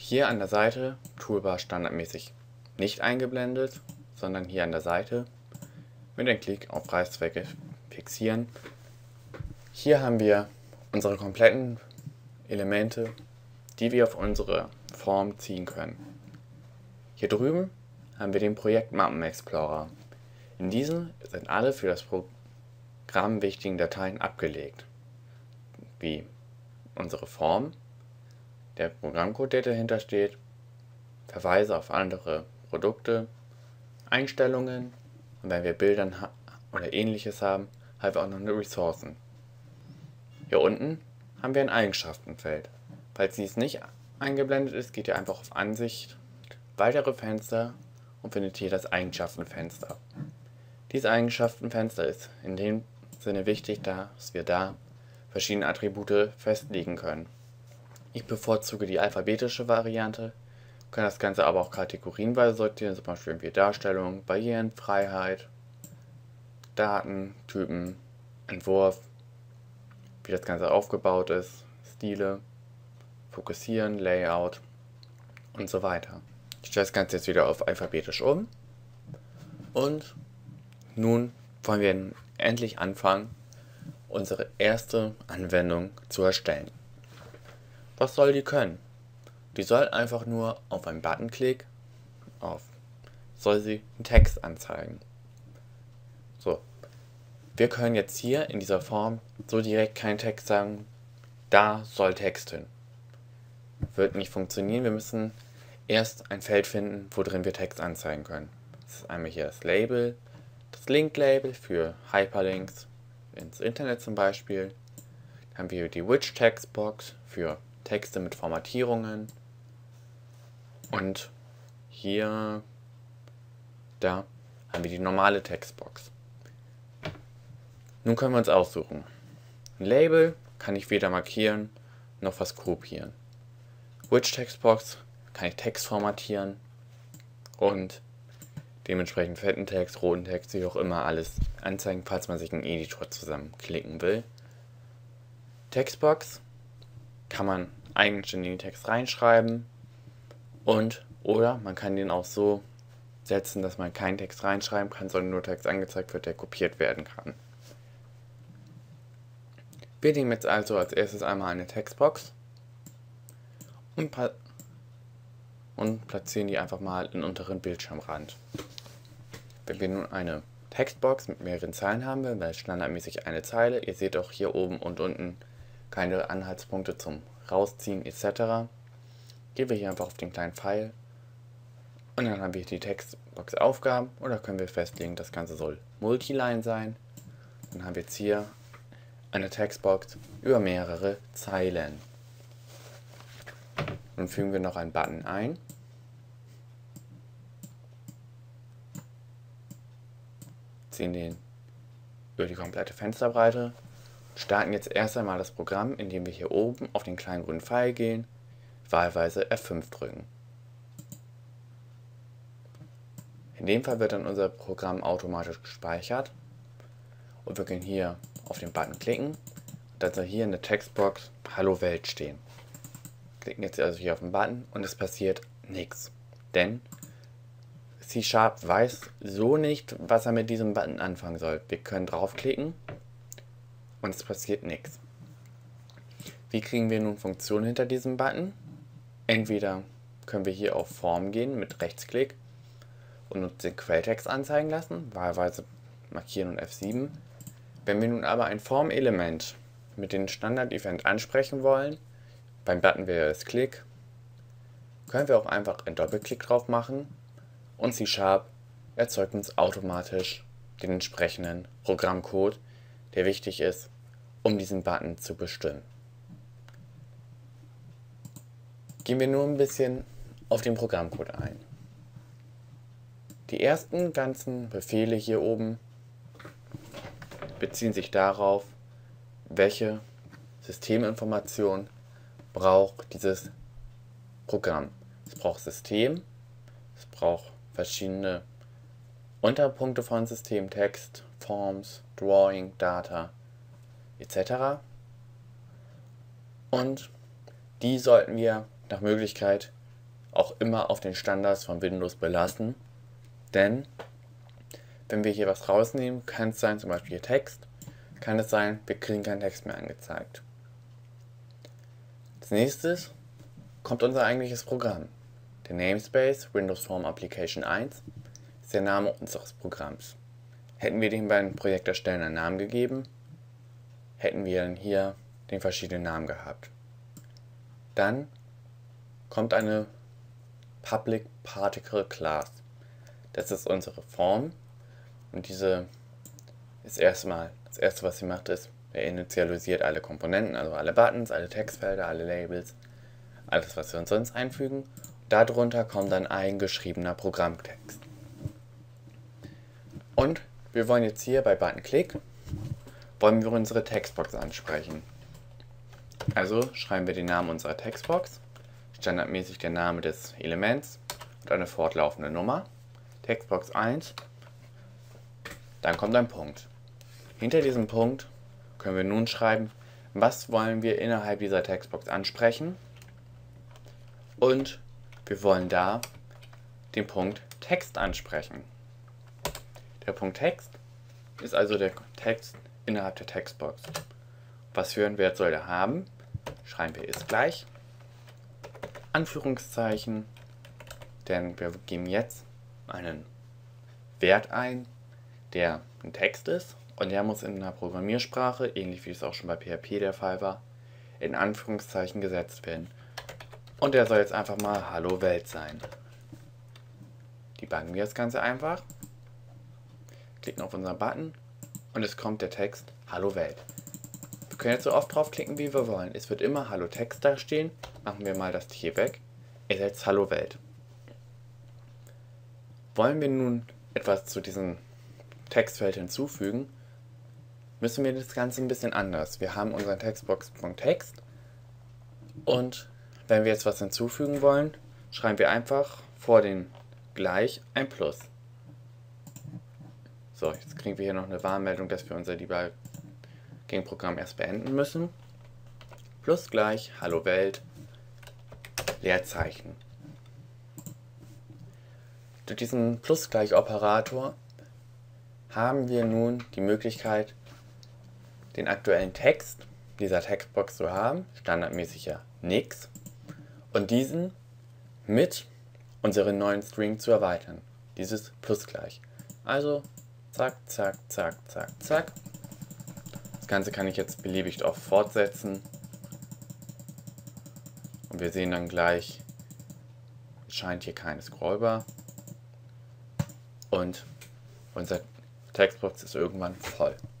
Hier an der Seite, Toolbar standardmäßig nicht eingeblendet, sondern hier an der Seite mit dem Klick auf Reißzwecke fixieren. Hier haben wir unsere kompletten Elemente, die wir auf unsere Form ziehen können. Hier drüben haben wir den Projekt Mappen Explorer. In diesem sind alle für das Programm wichtigen Dateien abgelegt, wie unsere Form, der Programmcode, der dahinter steht, Verweise auf andere Produkte, Einstellungen und wenn wir Bilder oder ähnliches haben, haben wir auch noch eine Ressourcen. Hier unten haben wir ein Eigenschaftenfeld. Falls dies nicht eingeblendet ist, geht ihr einfach auf Ansicht, weitere Fenster und findet hier das Eigenschaftenfenster. Dieses Eigenschaftenfenster ist in dem Sinne wichtig, dass wir da verschiedene Attribute festlegen können. Ich bevorzuge die alphabetische Variante, kann das Ganze aber auch kategorienweise sortieren, zum Beispiel wie Darstellung, Barrieren, Freiheit, Daten, Typen, Entwurf, wie das Ganze aufgebaut ist, Stile, Fokussieren, Layout und so weiter. Ich stelle das Ganze jetzt wieder auf alphabetisch um und nun wollen wir endlich anfangen, unsere erste Anwendung zu erstellen. Was soll die können? Die soll einfach nur auf einen Buttonklick soll sie einen Text anzeigen. So, wir können jetzt hier in dieser Form so direkt keinen Text sagen, da soll Text hin. Wird nicht funktionieren, wir müssen erst ein Feld finden, wo drin wir Text anzeigen können. Das ist einmal hier das Label, das Link-Label für Hyperlinks ins Internet zum Beispiel. Dann haben wir die Rich-Text-Box für Texte mit Formatierungen. Und hier, da haben wir die normale Textbox. Nun können wir uns aussuchen. Ein Label kann ich weder markieren noch was kopieren. Rich Textbox kann ich Text formatieren und dementsprechend fetten Text, roten Text, wie auch immer alles anzeigen, falls man sich einen Editor zusammenklicken will. Textbox kann man eigenständigen Text reinschreiben oder man kann den auch so setzen, dass man keinen Text reinschreiben kann, sondern nur Text angezeigt wird, der kopiert werden kann. Wir nehmen jetzt also als erstes einmal eine Textbox und platzieren die einfach mal in den unteren Bildschirmrand. Wenn wir nun eine Textbox mit mehreren Zeilen haben, weil standardmäßig eine Zeile, ihr seht auch hier oben und unten keine Anhaltspunkte zum Rausziehen etc. Gehen wir hier einfach auf den kleinen Pfeil und dann haben wir die Textbox Aufgaben oder können wir festlegen, das Ganze soll Multiline sein. Dann haben wir jetzt hier eine Textbox über mehrere Zeilen. Nun fügen wir noch einen Button ein. Ziehen den über die komplette Fensterbreite. Starten jetzt erst einmal das Programm, indem wir hier oben auf den kleinen grünen Pfeil gehen, wahlweise F5 drücken. In dem Fall wird dann unser Programm automatisch gespeichert und wir können hier auf den Button klicken und dann soll hier in der Textbox Hallo Welt stehen. Klicken jetzt also hier auf den Button und es passiert nichts, denn C# weiß so nicht, was er mit diesem Button anfangen soll. Wir können draufklicken und es passiert nichts. Wie kriegen wir nun Funktionen hinter diesem Button? Entweder können wir hier auf Form gehen mit Rechtsklick und uns den Quelltext anzeigen lassen, wahlweise markieren und F7. Wenn wir nun aber ein Formelement mit dem Standard-Event ansprechen wollen, beim Button wäre es Klick, können wir auch einfach einen Doppelklick drauf machen und C# erzeugt uns automatisch den entsprechenden Programmcode, der wichtig ist, um diesen Button zu bestimmen. Gehen wir nur ein bisschen auf den Programmcode ein. Die ersten ganzen Befehle hier oben beziehen sich darauf, welche Systeminformation braucht dieses Programm. Es braucht System, es braucht verschiedene Unterpunkte von System, Text, Forms, Drawing, Data etc. Und die sollten wir nach Möglichkeit auch immer auf den Standards von Windows belassen, denn wenn wir hier was rausnehmen, kann es sein, zum Beispiel hier Text, kann es sein, wir kriegen keinen Text mehr angezeigt. Als nächstes kommt unser eigentliches Programm. Der Namespace Windows Form Application 1 ist der Name unseres Programms. Hätten wir dem beim Projekt erstellen einen Namen gegeben, hätten wir dann hier den verschiedenen Namen gehabt. Dann kommt eine Public Particle Class. Das ist unsere Form und diese ist erstmal, das erste was sie macht ist, er initialisiert alle Komponenten, also alle Buttons, alle Textfelder, alle Labels, alles was wir uns sonst einfügen. Darunter kommt dann ein geschriebener Programmtext. Und wir wollen jetzt hier bei Button Click, wollen wir unsere Textbox ansprechen. Also schreiben wir den Namen unserer Textbox, standardmäßig der Name des Elements und eine fortlaufende Nummer, Textbox 1, dann kommt ein Punkt. Hinter diesem Punkt können wir nun schreiben, was wollen wir innerhalb dieser Textbox ansprechen, und wir wollen da den Punkt Text ansprechen. Der Punkt Text ist also der Text innerhalb der Textbox. Was für einen Wert soll der haben? Schreiben wir ist gleich Anführungszeichen, denn wir geben jetzt einen Wert ein, der ein Text ist, und der muss in einer Programmiersprache, ähnlich wie es auch schon bei PHP der Fall war, in Anführungszeichen gesetzt werden. Und der soll jetzt einfach mal Hallo Welt sein. Debuggen wir das Ganze einfach, klicken auf unseren Button und es kommt der Text Hallo Welt. Wir können jetzt so oft draufklicken, wie wir wollen. Es wird immer Hallo Text da stehen. Machen wir mal das hier weg. Er setzt Hallo Welt. Wollen wir nun etwas zu diesem Textfeld hinzufügen, müssen wir das Ganze ein bisschen anders. Wir haben unseren Textbox.text und wenn wir jetzt was hinzufügen wollen, schreiben wir einfach vor den gleich ein Plus. So, jetzt kriegen wir hier noch eine Warnmeldung, dass wir unser Debugging-Programm erst beenden müssen. Plus gleich Hallo Welt, Leerzeichen. Durch diesen Plus gleich Operator haben wir nun die Möglichkeit, den aktuellen Text dieser Textbox zu haben, standardmäßig ja nix, und diesen mit unserem neuen String zu erweitern. Dieses Plus gleich. Also zack, zack, zack, zack, zack. Das Ganze kann ich jetzt beliebig oft fortsetzen. Und wir sehen dann gleich, es scheint hier keine Scrollbar. Und unser Textbox ist irgendwann voll.